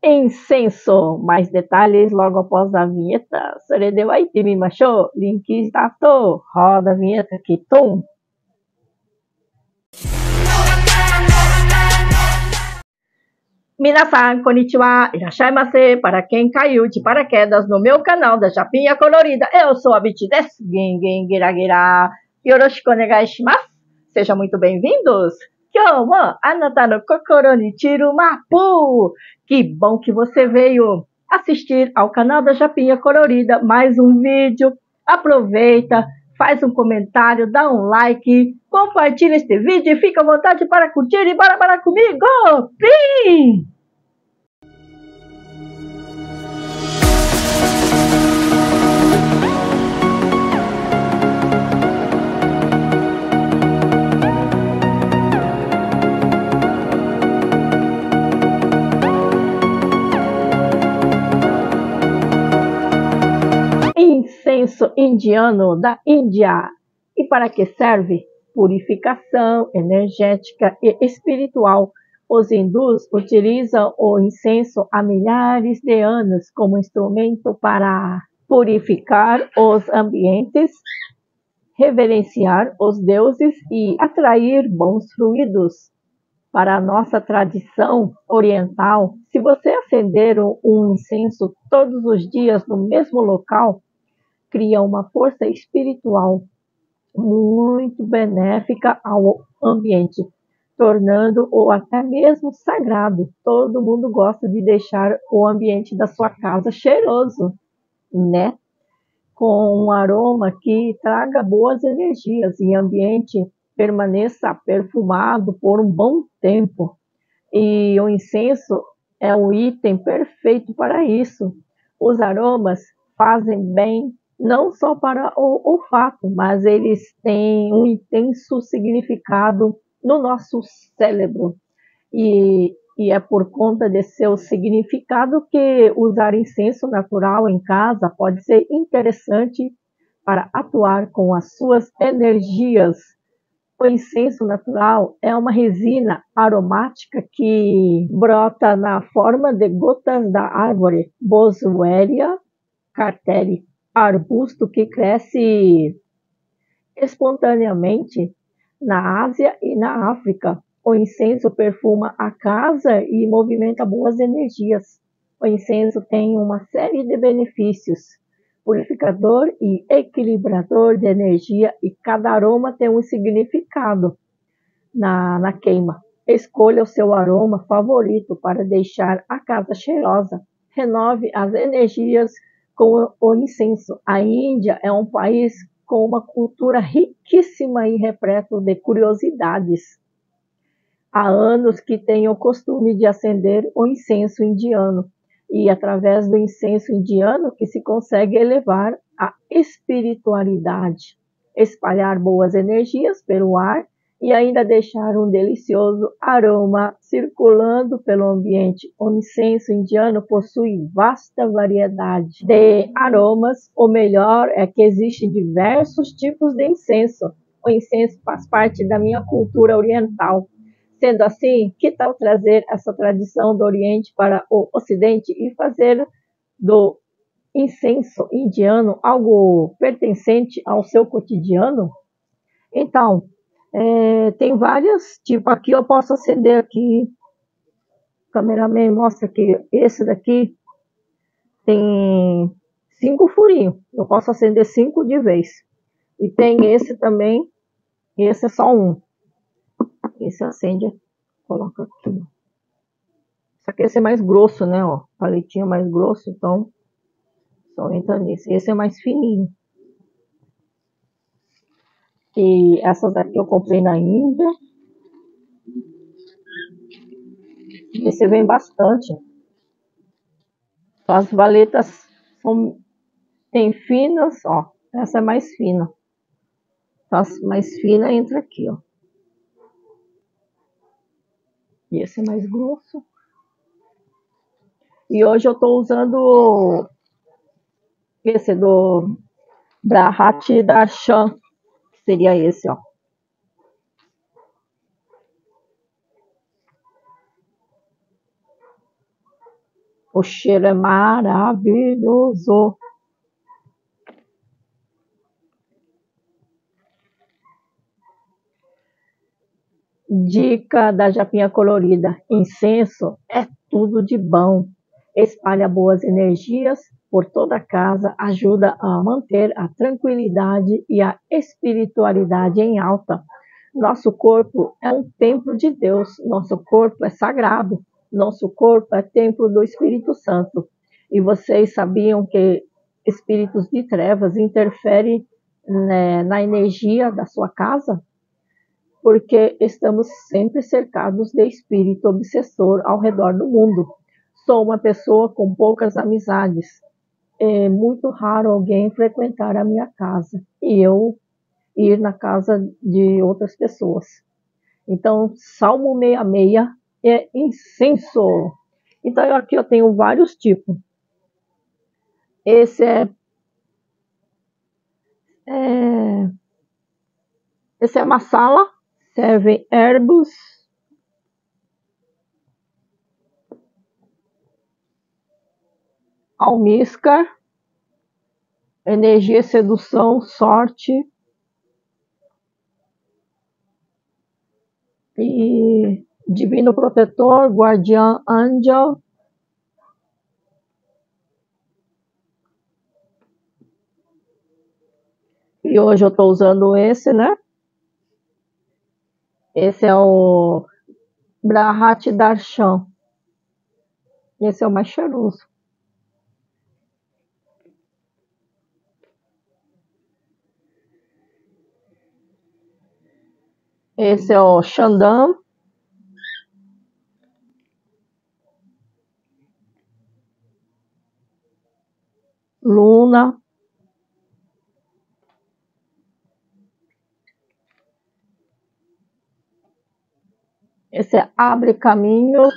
Incenso. Mais detalhes logo após a vinheta. Soredeu aí, time macho. Link stato. Roda a vinheta aqui. Tum. Minasan, konnichiwa, irashaimase. Para quem caiu de paraquedas no meu canal da Japinha Colorida, eu sou a Biti desu. Gengen gira gira. Yoroshiku onegai shimasu. Sejam muito bem-vindos. Kyou mo anata no kokoro ni chiru mapu. Que bom que você veio assistir ao canal da Japinha Colorida. Mais um vídeo. Aproveita, faz um comentário, dá um like, compartilha este vídeo e fica à vontade para curtir e bora comigo. Pim! Incenso indiano da Índia. E para que serve? Purificação energética e espiritual. Os hindus utilizam o incenso há milhares de anos como instrumento para purificar os ambientes, reverenciar os deuses e atrair bons fluidos. Para a nossa tradição oriental, se você acender um incenso todos os dias no mesmo local, cria uma força espiritual muito benéfica ao ambiente, tornando-o até mesmo sagrado. Todo mundo gosta de deixar o ambiente da sua casa cheiroso, né? Com um aroma que traga boas energias e o ambiente permaneça perfumado por um bom tempo. E o incenso é o item perfeito para isso. Os aromas fazem bem não só para o olfato, mas eles têm um intenso significado no nosso cérebro. E é por conta de seu significado que usar incenso natural em casa pode ser interessante para atuar com as suas energias. O incenso natural é uma resina aromática que brota na forma de gotas da árvore Boswellia carteri, arbusto que cresce espontaneamente na Ásia e na África. O incenso perfuma a casa e movimenta boas energias. O incenso tem uma série de benefícios: purificador e equilibrador de energia, e cada aroma tem um significado na queima. Escolha o seu aroma favorito para deixar a casa cheirosa. Renove as energias com o incenso. A Índia é um país com uma cultura riquíssima e repleto de curiosidades. Há anos que tem o costume de acender o incenso indiano, e através do incenso indiano que se consegue elevar a espiritualidade, espalhar boas energias pelo ar e ainda deixar um delicioso aroma circulando pelo ambiente. O incenso indiano possui vasta variedade de aromas. O melhor é que existem diversos tipos de incenso. O incenso faz parte da minha cultura oriental. Sendo assim, que tal trazer essa tradição do Oriente para o Ocidente e fazer do incenso indiano algo pertencente ao seu cotidiano? Então, tem vários tipos. Aqui eu posso acender aqui. O cameraman mostra que esse daqui tem 5 furinhos. Eu posso acender 5 de vez. E tem esse também. Esse é só um. Esse acende, coloca aqui. Só que esse é mais grosso, né? Ó, palitinho mais grosso, então só entra nesse. Esse é mais fininho. E essas daqui eu comprei na Índia. Esse vem bastante. As valetas tem finas, ó. Essa é mais fina. As mais fina entra aqui, ó. E esse é mais grosso. E hoje eu estou usando esse do Brahat Darshan, que seria esse, ó. O cheiro é maravilhoso. Dica da japinha colorida: incenso é tudo de bom. Espalha boas energias por toda a casa, ajuda a manter a tranquilidade e a espiritualidade em alta. Nosso corpo é um templo de Deus, nosso corpo é sagrado, nosso corpo é templo do Espírito Santo. E vocês sabiam que espíritos de trevas interferem, né, na energia da sua casa? Porque estamos sempre cercados de espírito obsessor ao redor do mundo. Sou uma pessoa com poucas amizades. É muito raro alguém frequentar a minha casa e eu ir na casa de outras pessoas. Então, Salmo 66 é incenso. Então, aqui eu tenho vários tipos. Esse é masala, serve herbos, almíscar, energia, sedução, sorte e divino protetor, guardião, angel. E hoje eu estou usando esse, né? Esse é o Brahat Darshan. Esse é o mais cheiroso. Esse é o Chandam. Luna. Esse é Abre Caminhos.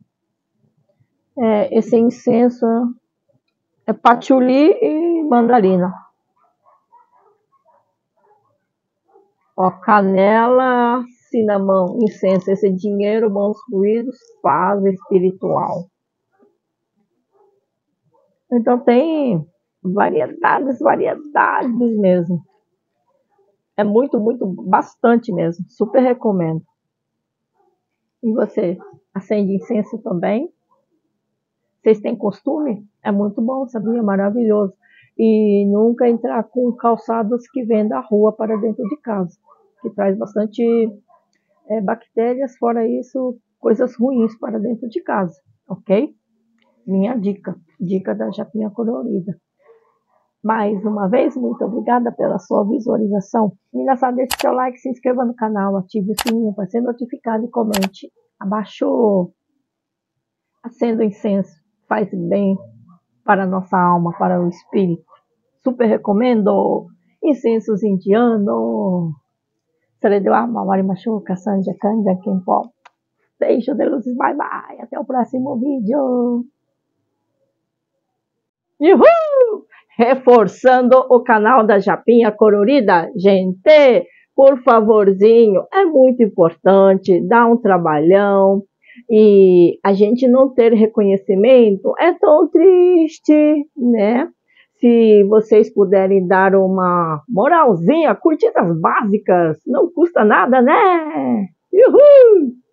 Esse incenso é patchouli e mandarina. Ó, canela, cinnamon, incenso. Esse é dinheiro, bons fluidos, paz espiritual. Então tem variedades mesmo. É muito, bastante mesmo. Super recomendo. E você, acende incenso também? Vocês têm costume? É muito bom, sabia? Maravilhoso. E nunca entrar com calçados que vêm da rua para dentro de casa, que traz bastante bactérias, fora isso, coisas ruins para dentro de casa, ok? Minha dica da japinha colorida. Mais uma vez, muito obrigada pela sua visualização. Minasan, deixe seu like, se inscreva no canal, ative o sininho para ser notificado e comente. Abaixo, acenda o incenso, faz bem para a nossa alma, para o espírito. Super recomendo incensos indianos. Mawari Machuca, Sanja Kanja, Kempó. Beijo de luzes, bye bye. Até o próximo vídeo. Uhul! Reforçando o canal da Japinha Colorida. Gente, por favorzinho, é muito importante, dá um trabalhão. E a gente não ter reconhecimento é tão triste, né? Se vocês puderem dar uma moralzinha, curtidas básicas, não custa nada, né? Uhul!